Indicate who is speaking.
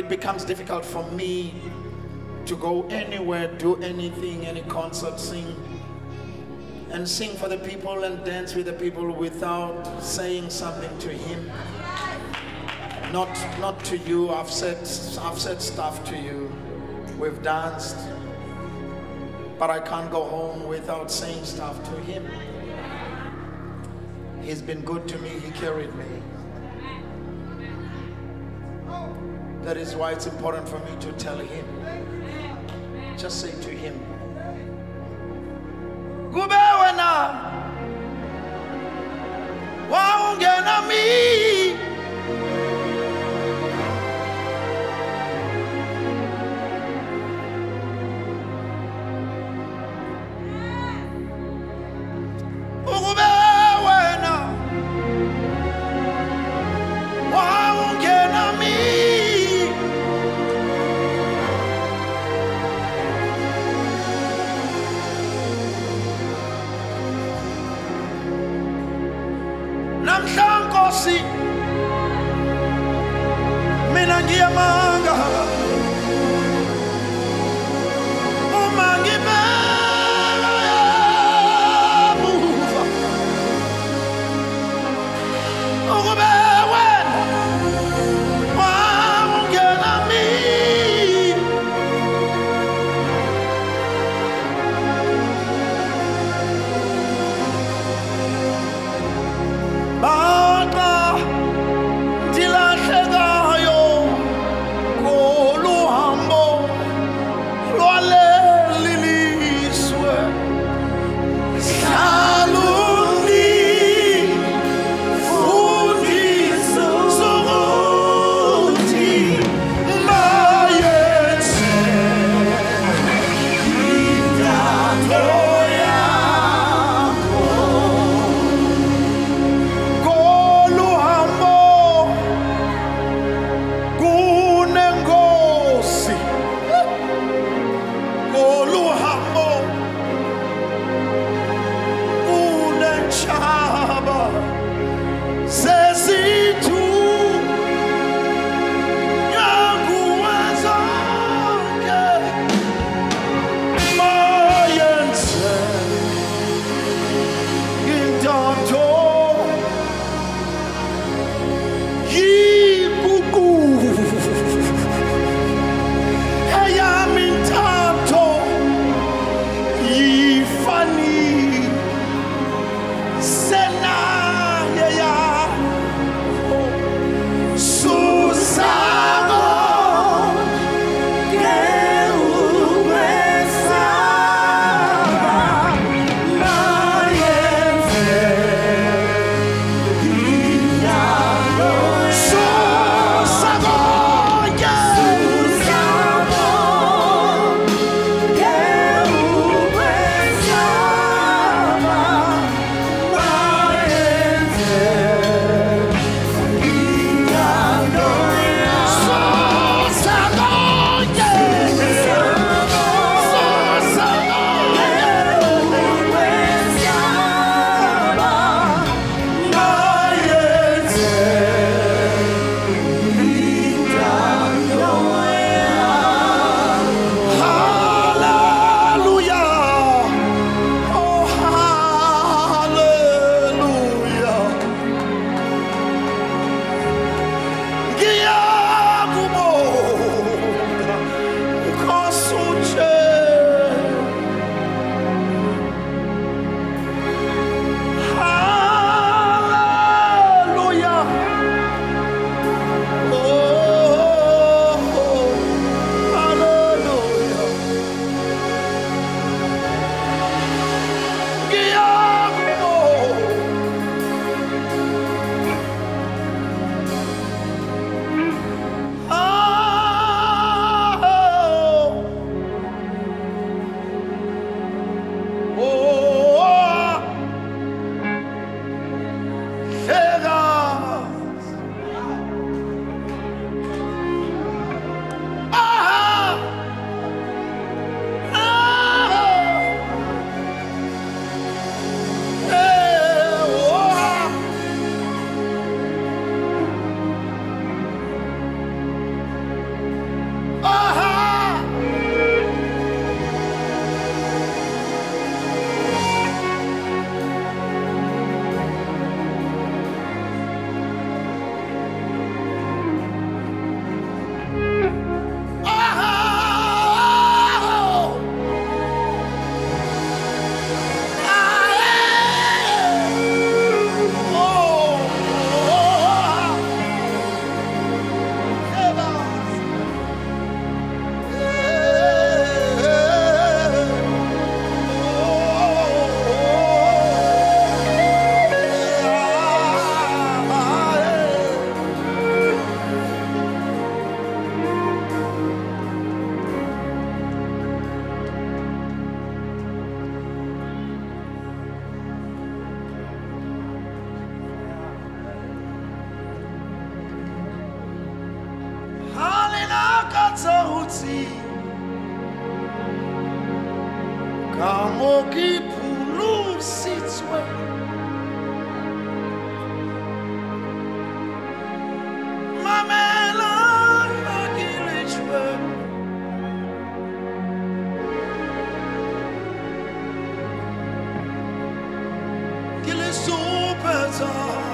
Speaker 1: it becomes difficult for me to go anywhere, do anything, any concert, sing for the people and dance with the people without saying something to him. Not to you. I've said stuff to you. We've danced, but I can't go home without saying stuff to him. He's been good to me. He carried me. That is why it's important for me to tell him. Just say to him, Kube wena waungena mi Kube wena waungena mi Namshankosi mina ngiyamanga uma ngibheka emuva ukube wena wawungena mi Bata dilahlekayo koluhambo lwaleli liswe hlaluni fundiso zokuthi mayenze intando yakho koluhambo kunengosi koluhambo kunenchaba sezithu yakuwezonke mayenze intando yibuku eyami intando yifani senaye yakho susako ngewesaba mayenze intando susako Kamoki pulu sitswe. Mamela agilechwe. Kile supeta.